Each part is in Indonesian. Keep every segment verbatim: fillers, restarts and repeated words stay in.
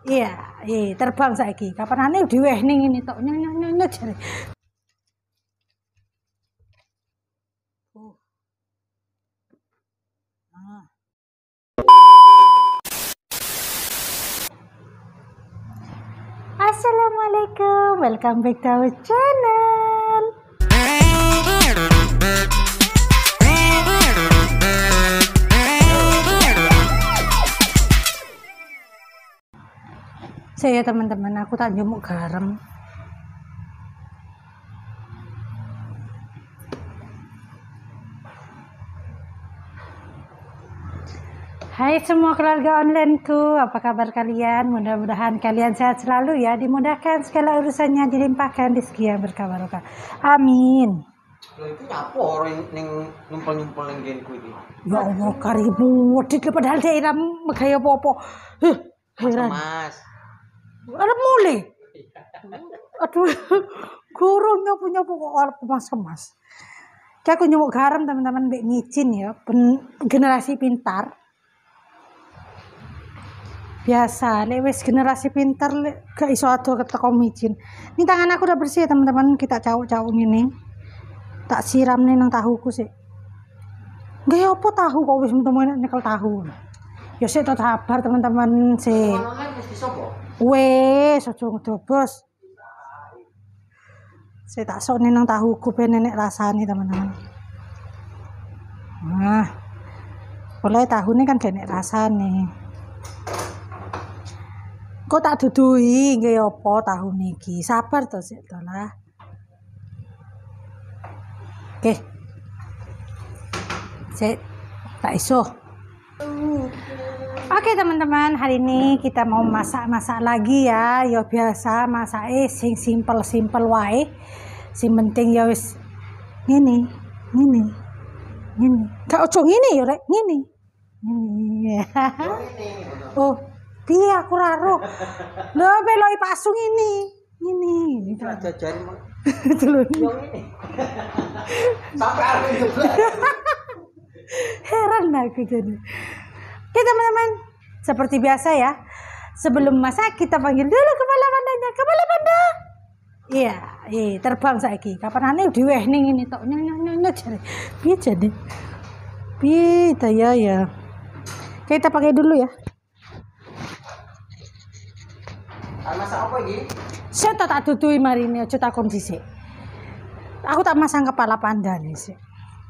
Iya, iya terbang saiki. Kapanane diweh ning ini tok nyanyi jare. Oh. Ah. Assalamualaikum, welcome back to our channel. Saya teman-teman, aku tak jemuk garam. Hai semua keluarga onlineku, apa kabar kalian? Mudah-mudahan kalian sehat selalu ya, dimudahkan segala urusannya, dilimpahkan rezeki yang berkah barokah. Amin. Lho itu nyapa orang ning nyumpel-nyumpel ning genku iki. Ya Allah, karimu wedit padahal daerah megaya apa-apa. Heh, heran. Mas. Ada mulai. Aduh, gurunya punya pokok kemas-kemas. Kayak aku nyemuk garam teman-teman, mbak micin ya, pen, generasi pintar. Biasa, lewes generasi pintar gak iso ado keteko micin. Ini tangan aku udah bersih ya teman-teman, kita cauk-cauk ini. Tak siram nih nang tahuku sih. Gak ya apa tahu kok wis temen nyekel tahu. Ya sik tak sabar teman-teman sih. Wes aja ngedobos. Saya tak sok nang tahuku ben nenek rasane teman-teman. Nah. Boleh tahu nih kan nenek rasane. Kok tak dudui nggih apa tahu niki. Sabar to sik to lah. Oke. Sik tak iso. Oke teman-teman, hari ini kita mau masak-masak lagi ya. Ya biasa masake sing simpel-simpel wae. Sing penting ya wis ngene, ngene. Ngene. Gak ojo ngene ya rek, ngene. Ngene. Oh, piye aku ora ro. Lho meloki pasung ini. Ngene. Iki jajari mong. Delon. Yo ngene. Sampai arep juga. Heran aku jadi. Oke teman-teman, seperti biasa ya. Sebelum masak kita panggil dulu kepala pandanya. Kepala panda. Iya, iya terbang saiki. Kapanane diweh ning ini tok nyanyi jare. Piye jane? Piye ta ya ya. Kita pakai dulu ya. Masak apa iki? Saya tak tak dudui marine aja takon dhisik. Aku tak masang kepala panda nih sih.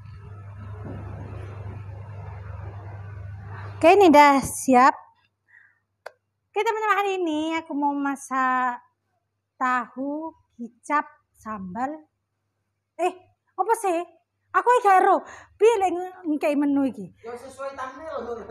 Oke ini dah siap. Oke teman-teman, hari ini aku mau masak tahu kicap sambal. Eh apa sih? Aku iki karo piye lek ngkei menu iki? Ya sesuai thumbnail lho.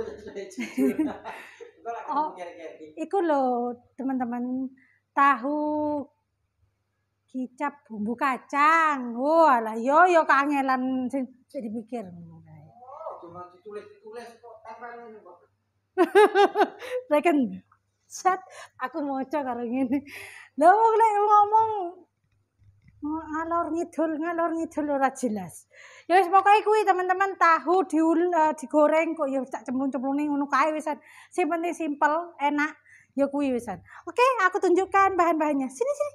Oh, iku lho teman-teman, tahu kicap bumbu kacang. Wah lah yo yo kangelan sing dipikir. Oh, cuma ditulis-tulis kok tempel ini kok. Reken set aku moco karo ngene. Lha wong lek ngomong ngalor ngidul ngalor ngidul ora jelas. Ya wis pokoke kuwi teman-teman, tahu di, uh, digoreng kok ya tak cemplung-cemplung ngono kae wisan. Sing penting simpel, enak ya kuwi wisan. Oke, aku tunjukkan bahan-bahannya. Sini sini.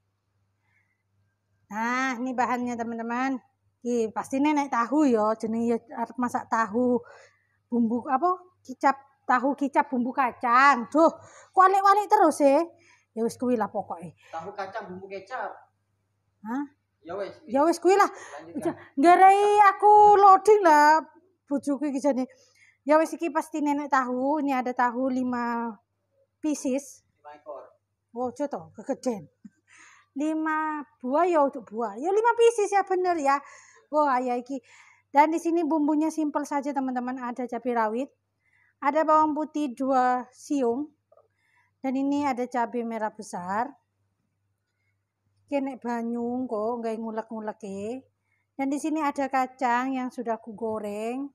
Nah, ini bahannya teman-teman. Iki pasti nenek tahu ya, jenenge arep masak tahu bumbu apa? Kicap, tahu kicap bumbu kacang. Duh, walik-walik terus ya. Ya wis kuwi lah pokoke. Tahu kacang bumbu kecap. Hah? Ya wis. Ya wis kuwi lah. Garai aku loading lah bojoku iki jane. Ya wis iki pasti nenek tahu. Ini ada tahu lima pieces. lima ekor. Oh, coto kegeden. lima buah ya untuk buah. Ya lima pieces ya bener ya. Wah, ya iki. Dan di sini bumbunya simpel saja teman-teman. Ada cabai rawit, ada bawang putih dua siung, dan ini ada cabai merah besar. Kene banyu kok nggak ngulek-ngulek e. Dan di sini ada kacang yang sudah aku goreng.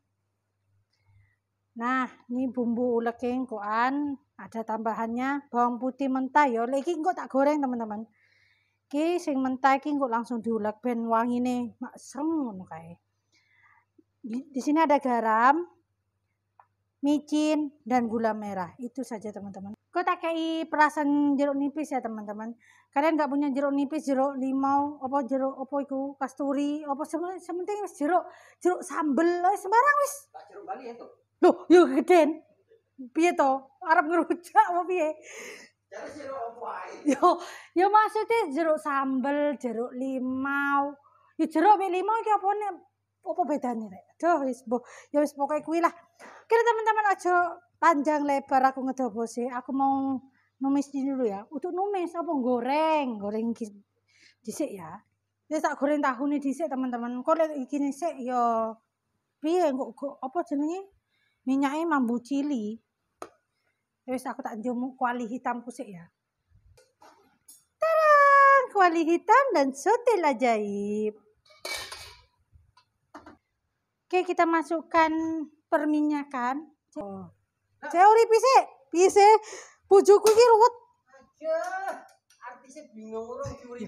Nah, ini bumbu ulek kokan, ada tambahannya bawang putih mentah ya. Lagi engko tak goreng teman-teman. Ki sing mentah ki engko langsung diulek ben wangine maksem ngono kae. Di, di sini ada garam. micin, dan gula merah. Itu saja teman-teman. Kau tak kei perasan jeruk nipis ya teman-teman. Kalian nggak punya jeruk nipis, jeruk limau, apa jeruk apa itu kasturi, apa sementing wis jeruk jeruk sambel wis sembarang wis. Tak jeruk Bali itu. Loh, yo geden. Piye to? Arep ngerujak apa piye? Jadi jeruk apa ae? Yo, yo maksudnya jeruk sambel, jeruk limau. Yo jeruk mek limau iki apa nek apa bedane rek? Aduh wis boh, ya wis pokoke kuwi lah. Oke teman-teman aja panjang lebar aku ngedobo sih. Aku mau numis dulu ya. Untuk numis apa goreng, goreng dhisik ya. Ya tak goreng tahune dhisik teman-teman. Kok lek iki sik ya piye kok apa jenenge? Minyaknya mambu cili. Wis aku tak njumuk kuali hitamku sik ya. Tadang, kuali hitam dan sotel ajaib. Oke, kita masukkan perminyakan. Oh. Saya uripi sik, piye sih? Bojoku iki ruwet. Aja, artisnya bingung orang diuripi.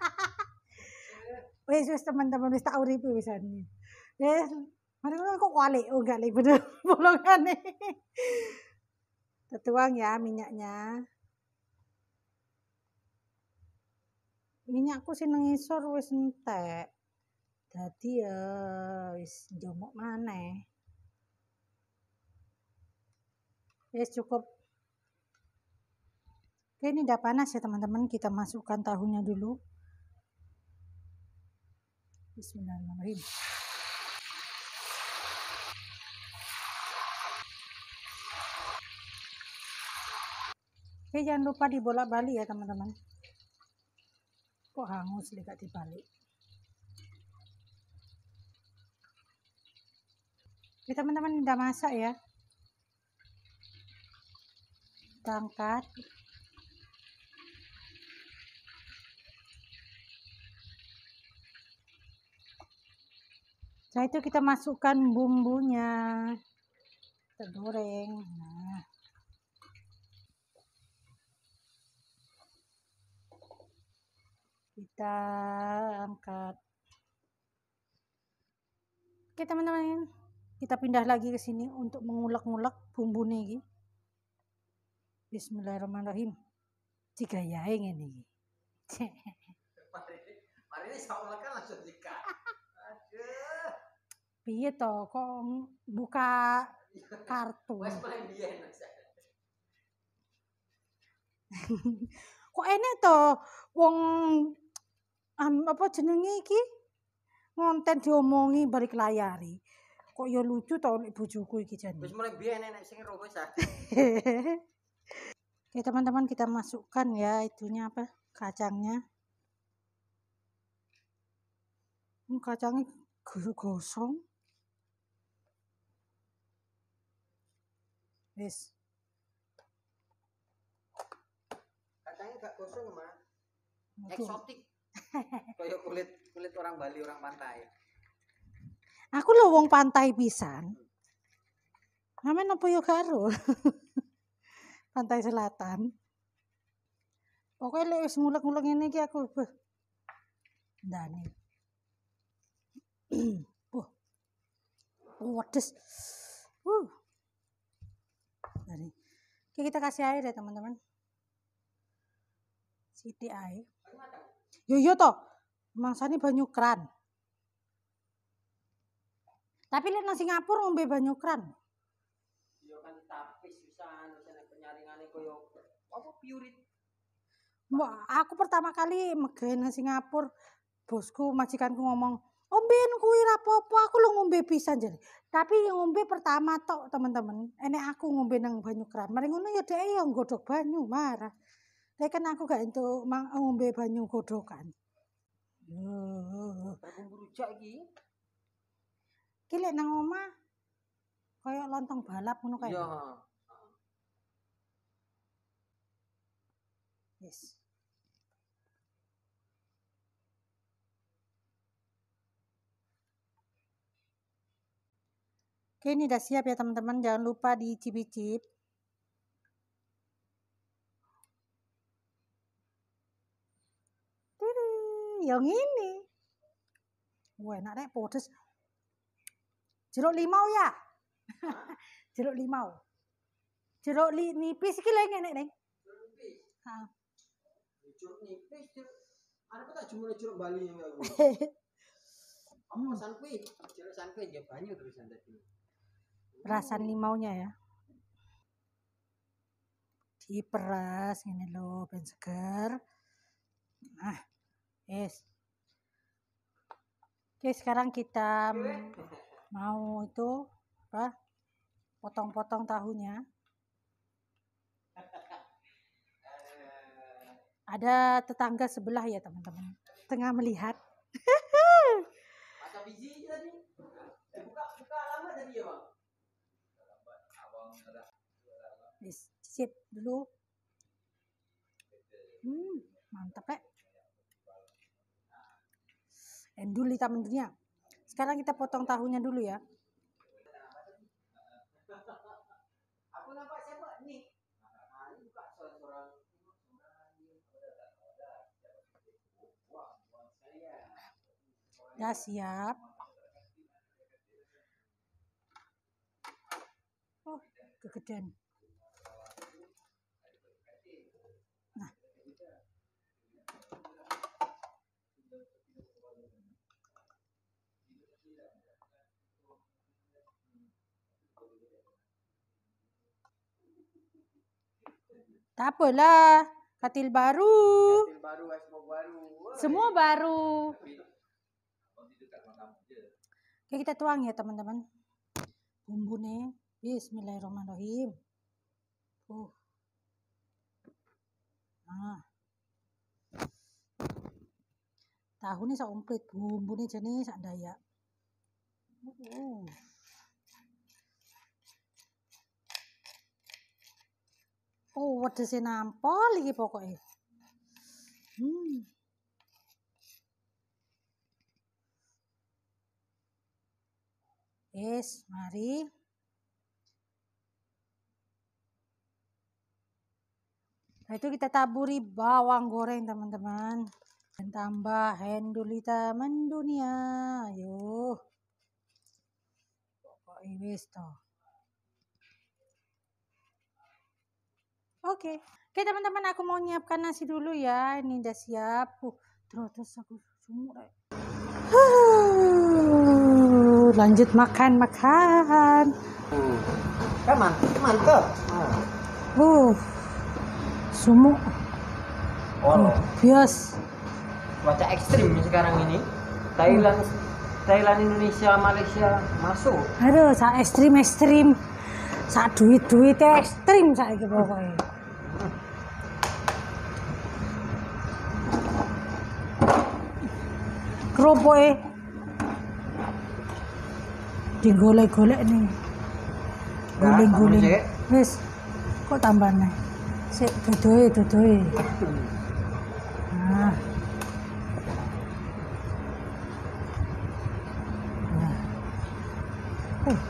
Wis wis teman-teman wis tak uripi wisan. Wis, mari kok kuali oh enggak lek bener bolongane. Tertuang ya minyaknya. Minyakku sing nang ngisor wis entek. Dadi ya wis njomok maneh. Wis cukup. Oke, ini udah panas ya teman-teman. Kita masukkan tahunya dulu. Bismillahirrahmanirrahim. Oke, jangan lupa dibolak-balik ya teman-teman. Kok hangus lihat dibalik. Oke teman-teman udah masak ya. Kita angkat. Setelah itu kita masukkan bumbunya. Kita goreng. Nah. Kita angkat. Oke teman-teman, kita pindah lagi ke sini untuk mengulek-ngulek bumbu nih. Bismillahirrahmanirrahim. Jika ya ingin ini. Mari ini saya kan langsung jika. Aduh. Piye to kok buka kartu. Wes paling biyen. Kok enek to wong um, apa jenenge iki ngonten diomongi balik layari. Kok ya lucu to nek bojoku iki jane. Wis mulai biyen enek sing roh wis. Oke teman-teman kita masukkan ya itunya apa kacangnya. Hmm, kacangnya gosong. Wis. Kacangnya gak gosong mah. Eksotik. Kayak kulit kulit orang Bali orang pantai. Aku lho wong pantai pisan. Amen apa yo karo? Pantai Selatan. Pokoknya lek wis ngulek-ngulek ngene iki aku beh. Ndane. Wah. Wades. Uh. Dari. Oke, kita kasih air ya, teman-teman. Sithik ae. Yo yo toh. Mangsane banyu kran. Tapi lek nang Singapura ngombe banyu kran. Yo kan tapis pisan penyaringane koyo apa purit. Wah, aku pertama kali megah nang Singapura, bosku majikanku ngomong, "Omben kuwi ra apa-apa, aku lu ngombe pisan jare." Tapi yang ngombe pertama tok, teman-teman. Enek aku ngombe nang banyu kran. Mari ngono ya dhek ya nggodhog banyu, marah. Tapi kan aku gak entuk ngombe banyu godhogan. Yo, bumbu rujak iki. Ki lek nang omah kaya lontong balap ngono kae. Iya. Yes. Oke, ini udah siap ya teman-teman. Jangan lupa dicicip-cicip. Yang ini. Wah, enak deh, pedes. Jeruk limau ya? Jeruk limau. Jeruk li, nipis iki lho ngene, Neng. Jeruk nipis. Heeh. Jeruk nipis, jeruk. Ada apa tak cuma jeruk Bali yang aku? Apa sankuy? Jeruk sankuy ya banyak tulisan tadi. Perasan limaunya ya. Diperas ini loh, ben seger. Nah, yes. Oke, sekarang kita mau itu apa? Potong-potong tahunya. Ada tetangga sebelah ya teman-teman, tengah melihat. Masa biji tadi? Eh, buka buka alamat tadi ya bang? Yes, cicip dulu. Hmm, mantap ya. Endul teman-teman. Sekarang kita potong tahunya dulu ya. Aku nampak siapa? Nih. Nah, ini buka seorang. Ya siap. Oh, kegedean. Nah. Tak apalah, katil baru. Katil baru, semua baru. Semua baru. Oke, kita tuang ya teman-teman. Bumbu nih. Bismillahirrahmanirrahim. Uh. Nah. Tahu nih sak umplit, bumbu nih jenis sak daya. Uh. Oh, wedese nampol iki pokoknya. Hmm. Yes, mari. Nah, itu kita taburi bawang goreng teman-teman. Dan tambah hendulita mendunia. Ayo. Pokoknya wis toh. Oke. Oke teman-teman, aku mau nyiapkan nasi dulu ya. Ini udah siap. Uh, terus terus aku sumur. Uh, lanjut makan makan. Kan mantap. Uh, sumuk. Oh, bias. Cuaca ekstrim sekarang ini. Thailand, hmm. Thailand, Indonesia, Malaysia masuk. Aduh, sak ekstrim ekstrim. Sak duit duit ekstrim saiki pokoknya. Keropoke digolek-golek nih. Guling-guling. Wis. Kok tambane? Sik dodoe dodoe. Nah. Nah. Uh.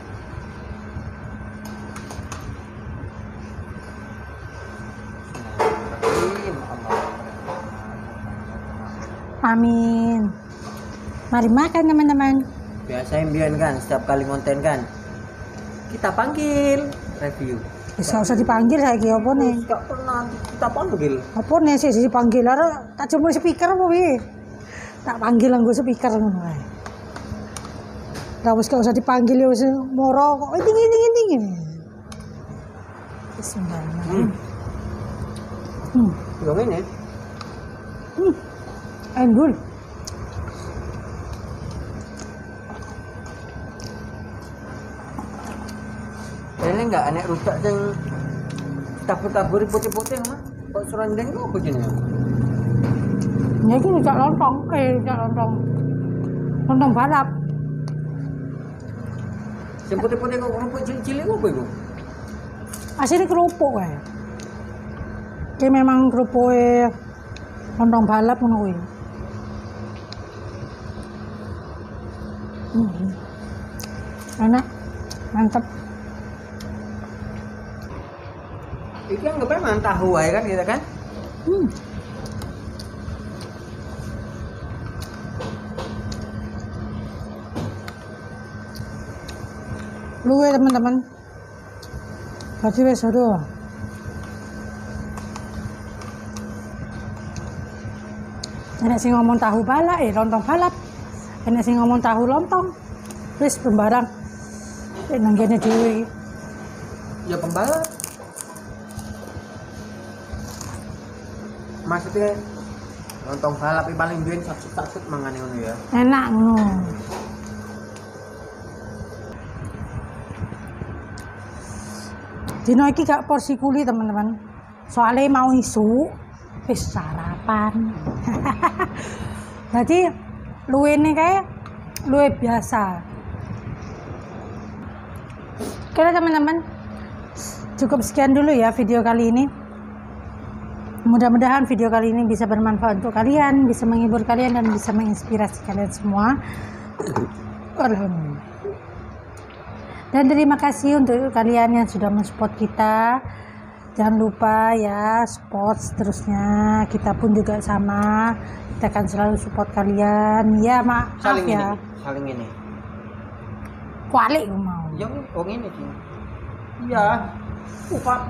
Amin. Mari makan teman-teman. Biasa imbian kan, setiap kali konten kan kita panggil review. Bisa usah dipanggil saya ki opo nih? Enggak pernah kita panggil. Apa nih sih dipanggil ora tak cuma speaker apa piye? Tak panggil nggo speaker ngono ae. Lah wis gak usah dipanggil ya wis moro kok ting-ting-ting. Bismillahirrahmanirrahim. Hmm. Yo ngene. Hmm. Endul. Ini enggak aneh rujak yang tabur-tabur putih-putih mah. Kok serandeng kok begini? Ya itu rujak lontong, eh rujak lontong. Lontong balap. Sing putih-putih kok kerupuk cilik-cilik opo iku? Asline kerupuk kae. Ki memang kerupuke lontong balap ngono kuwi. Hmm. Enak. Mantap. Iki anggapnya memang tahu aja kan kita kan? Hmm. luwe teman-teman. Berarti wis aduh. Enak sing ngomong tahu balap, eh lontong balap. Enak sing ngomong tahu lontong. Wis pembarang. Eh nang kene dhewe. Ya pembalap. Maksudnya lontong balap paling duwe saksut-saksut mangane ngono ya. Enak ngono. Dino iki gak porsi kuli teman-teman. Soalnya mau isu wis sarapan. Jadi luwene kayak luwe biasa. Oke teman-teman, cukup sekian dulu ya video kali ini. Mudah-mudahan video kali ini bisa bermanfaat untuk kalian, bisa menghibur kalian dan bisa menginspirasi kalian semua. Alhamdulillah. Dan terima kasih untuk kalian yang sudah mensupport kita. Jangan lupa ya support seterusnya. Kita pun juga sama. Kita akan selalu support kalian. Ya maaf Saling ya. ini, saling ini. Kualik gue mau. Yang oh ini sih. Iya. Upat.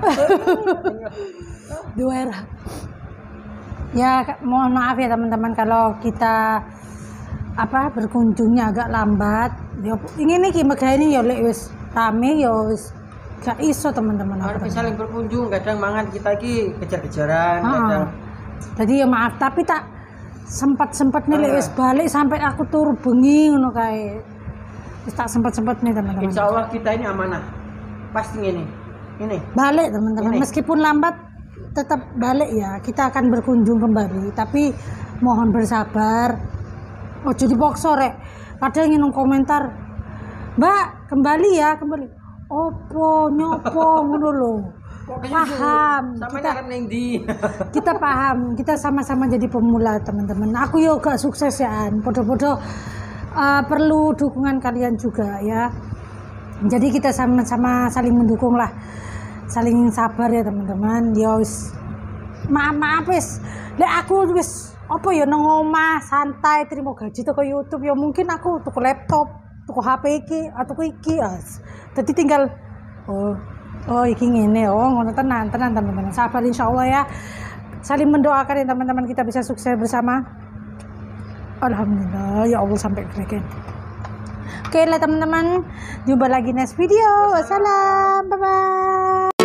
Dua era. Ya mohon maaf ya teman-teman kalau kita apa berkunjungnya agak lambat. Ya ini nih megah ini ya lek wis rame ya wis gak iso teman-teman. Harus saling berkunjung, kadang mangan kita iki kejar-kejaran, Ah, kadang. Jadi ya maaf tapi tak sempat-sempat nih lek Ah. wis balik sampai aku turu bengi ngono kae. Wis tak sempat-sempat nih teman-teman. Insya Allah kita ini amanah. Pasti ini. Ini. Balik teman-teman, Ini. meskipun lambat tetap balik ya. Kita akan berkunjung kembali, tapi mohon bersabar. Ojo dipaksa rek. Kadang nginung komentar, "Mbak, kembali ya, kembali." Opo nyopo ngono lho. Paham. Sama Kita arep ning ndi? kita paham, kita sama-sama jadi pemula teman-teman. Aku yo gak sukses ya an. Podo-podo uh, perlu dukungan kalian juga ya. Jadi kita sama-sama saling mendukung lah, saling sabar ya teman-teman. Ya wis maaf maaf wis. Lek aku wis apa ya nang omah santai terima gaji toko YouTube ya mungkin aku tuku laptop, tuku H P iki atau tuku iki as. Jadi tinggal oh oh iki ngene oh ngono tenan tenan teman-teman. Sabar insyaallah ya. Saling mendoakan ya teman-teman kita bisa sukses bersama. Alhamdulillah ya Allah sampai keren. Oke lah teman-teman, jumpa lagi next video. Wassalam, bye bye.